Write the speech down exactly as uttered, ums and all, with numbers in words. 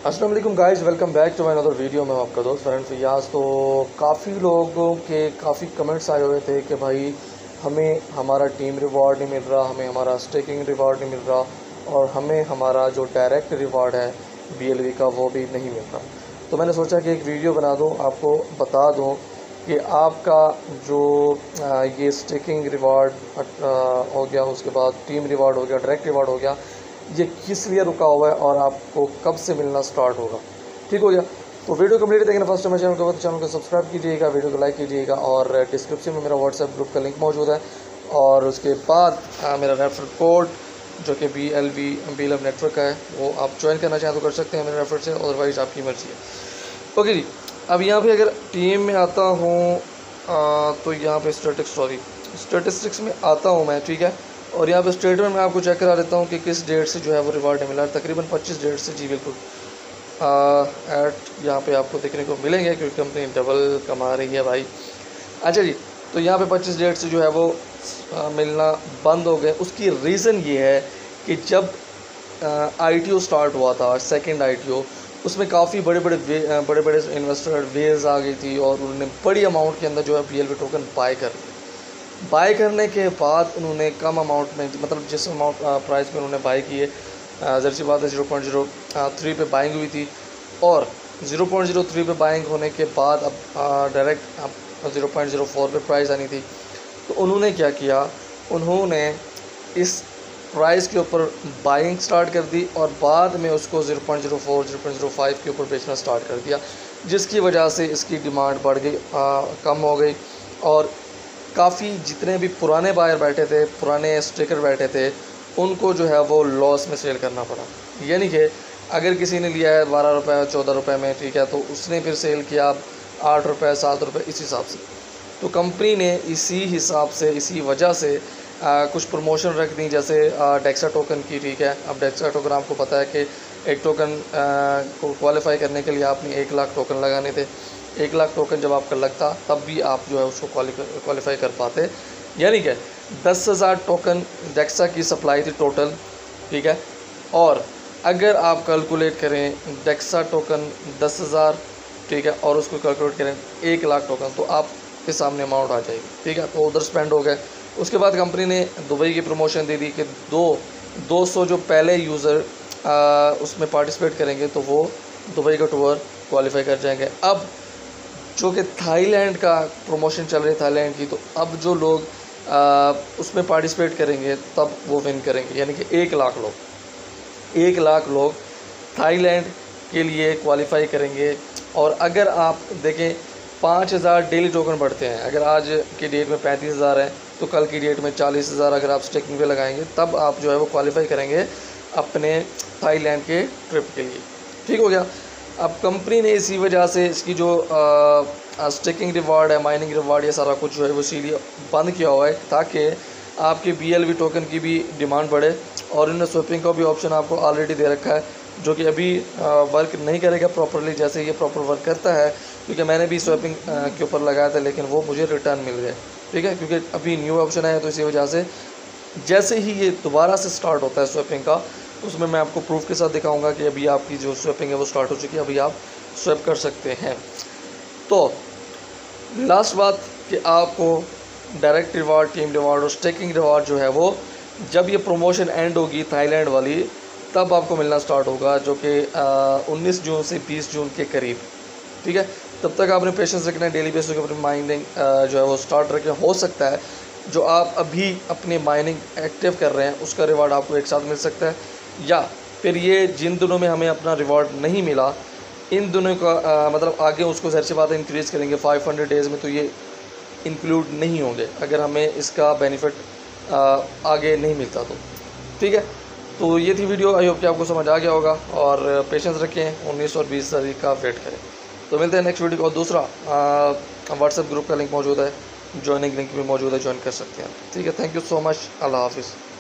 अस्सलाम वालेकुम guys, welcome back to my another video. मैं आपका दोस्त फरहान फियाज़। तो काफ़ी लोगों के काफ़ी कमेंट्स आए हुए थे कि भाई हमें हमारा टीम रिवॉर्ड नहीं मिल रहा, हमें हमारा स्टेकिंग रिवॉर्ड नहीं मिल रहा और हमें हमारा जो डायरेक्ट रिवॉर्ड है बीएलवी का वो भी नहीं मिल रहा। तो मैंने सोचा कि एक वीडियो बना दूं, आपको बता दूं कि आपका जो आ, ये स्टेकिंग रिवॉर्ड हो गया, उसके बाद टीम रिवॉर्ड हो गया, डायरेक्ट रिवॉर्ड हो गया, ये किस लिए रुका हुआ है और आपको कब से मिलना स्टार्ट होगा। ठीक हो गया। तो वीडियो कंप्लीट देखना। फर्स्ट टाइम चैनल को तो चैनल को सब्सक्राइब कीजिएगा, वीडियो को लाइक कीजिएगा और डिस्क्रिप्शन में मेरा व्हाट्सएप ग्रुप का लिंक मौजूद है। और उसके बाद आ, मेरा रेफर कोड जो कि B L V B L F network का है वो आप ज्वाइन करना चाहें तो कर सकते हैं मेरे रेफर से, अदरवाइज़ आपकी मर्ज़ी है। ओके जी, अब यहाँ पे अगर टीम में आता हूँ तो यहाँ पे स्टैटिक सॉरी स्टेटिस्टिक्स में आता हूँ मैं, ठीक है। और यहाँ पे स्टेटमेंट में आपको चेक करा देता हूँ कि किस डेट से जो है वो रिवार्ड मिला। तकरीबन पच्चीस डेट से जी बिल्कुल एट यहाँ पे आपको देखने को मिलेंगे क्योंकि कंपनी डबल कमा रही है भाई। अच्छा जी, तो यहाँ पे पच्चीस डेट से जो है वो आ, मिलना बंद हो गए। उसकी रीज़न ये है कि जब आई टी ओ स्टार्ट हुआ था, सेकेंड आई टी ओ, उसमें काफ़ी बड़े बड़े वे, बड़े बड़े इन्वेस्टर वेज आ गई थी और उन्होंने बड़ी अमाउंट के अंदर जो है B L V token buy कर लिया। बाय करने के बाद उन्होंने कम अमाउंट में, मतलब जिस अमाउंट प्राइस में उन्होंने बाय किए, ज़ाहिर सी बात है ज़ीरो पॉइंट ज़ीरो थ्री पे बाइंग हुई थी और ज़ीरो पॉइंट ज़ीरो थ्री पे बाइंग होने के बाद अब डायरेक्ट अब ज़ीरो पॉइंट ज़ीरो फोर पे प्राइस आनी थी। तो उन्होंने क्या किया, उन्होंने इस प्राइस के ऊपर बाइंग स्टार्ट कर दी और बाद में उसको zero point zero four zero point zero five के ऊपर बेचना स्टार्ट कर दिया, जिसकी वजह से इसकी डिमांड बढ़ गई, आ, कम हो गई और काफ़ी जितने भी पुराने बायर बैठे थे, पुराने स्टेकर बैठे थे, उनको जो है वो लॉस में सेल करना पड़ा। यानी कि अगर किसी ने लिया है बारह रुपये चौदह रुपये में, ठीक है, तो उसने फिर सेल किया आठ रुपये सात रुपये इस हिसाब से। तो कंपनी ने इसी हिसाब से, इसी वजह से आ, कुछ प्रमोशन रख दी, जैसे डेक्सा टोकन की, ठीक है। अब डेक्सा टोकन आपको पता है कि एक टोकन आ, को क्वालिफाई करने के लिए आपने एक लाख टोकन लगाने थे। एक लाख टोकन जब आपका लगता तब भी आप जो है उसको क्वालिफाई कर पाते। यानी कि दस हज़ार टोकन डेक्सा की सप्लाई थी टोटल, ठीक है। और अगर आप कैलकुलेट करें डेक्सा टोकन दस हज़ार, ठीक है, और उसको कैलकुलेट करें एक लाख टोकन, तो आपके सामने अमाउंट आ जाएगी, ठीक है। तो उधर स्पेंड हो गए। उसके बाद कंपनी ने दुबई की प्रमोशन दे दी कि दो दो सौ जो पहले यूज़र उसमें पार्टिसिपेट करेंगे तो वो दुबई का टूर क्वालिफाई कर जाएंगे। अब जो कि थाईलैंड का प्रमोशन चल रही है थाईलैंड की, तो अब जो लोग आ, उसमें पार्टिसिपेट करेंगे तब वो विन करेंगे। यानी कि एक लाख लोग एक लाख लोग थाईलैंड के लिए क्वालिफाई करेंगे। और अगर आप देखें पाँच हज़ार डेली टोकन बढ़ते हैं, अगर आज की डेट में पैंतीस हज़ार है तो कल की डेट में चालीस हज़ार अगर आप स्टेकिंग पे लगाएंगे तब आप जो है वो क्वालिफाई करेंगे अपने थाईलैंड के ट्रिप के लिए। ठीक हो गया। अब कंपनी ने इसी वजह से इसकी जो स्टेकिंग रिवार्ड है, माइनिंग रिवार्ड, ये सारा कुछ जो है वो इसीलिए बंद किया हुआ है ताकि आपके बी एल वी टोकन की भी डिमांड बढ़े। और इन्होंने स्वैपिंग का भी ऑप्शन आपको ऑलरेडी दे रखा है जो कि अभी वर्क नहीं करेगा प्रॉपरली, जैसे ये प्रॉपर वर्क करता है, क्योंकि मैंने भी स्वैपिंग के ऊपर लगाया था लेकिन वो मुझे रिटर्न मिल गए, ठीक है, क्योंकि अभी न्यू ऑप्शन है। तो इसी वजह से जैसे ही ये दोबारा से स्टार्ट होता है स्वैपिंग का, उसमें मैं आपको प्रूफ के साथ दिखाऊंगा कि अभी आपकी जो स्वैपिंग है वो स्टार्ट हो चुकी है, अभी आप स्वैप कर सकते हैं। तो लास्ट बात कि आपको डायरेक्ट रिवार्ड, टीम रिवार्ड और स्टेकिंग रिवार्ड जो है वो जब ये प्रमोशन एंड होगी थाईलैंड वाली तब आपको मिलना स्टार्ट होगा, जो कि उन्नीस जून से बीस जून के करीब, ठीक है। तब तक आपने पेशेंस रखना है, डेली बेसिस पे अपनी माइनिंग जो है वो स्टार्ट रखें। हो सकता है जो आप अभी अपनी माइनिंग एक्टिव कर रहे हैं उसका रिवार्ड आपको एक साथ मिल सकता है, या फिर ये जिन दिनों में हमें अपना रिवार्ड नहीं मिला इन दिनों का आ, मतलब आगे उसको ज़ाहिर सी बात है इंक्रीज़ करेंगे पाँच सौ डेज़ में, तो ये इंक्लूड नहीं होंगे अगर हमें इसका बेनिफिट आगे नहीं मिलता तो, ठीक है। तो ये थी वीडियो, आई होप कि आपको समझ आ गया होगा और पेशेंस रखें, उन्नीस और बीस तारीख का वेट करें। तो मिलते हैं नेक्स्ट वीडियो। और दूसरा व्हाट्सएप ग्रुप का लिंक मौजूद है, ज्वाइनिंग लिंक भी मौजूद है, ज्वाइन कर सकते हैं, ठीक है। थैंक यू सो मच, अल्लाह हाफिज़।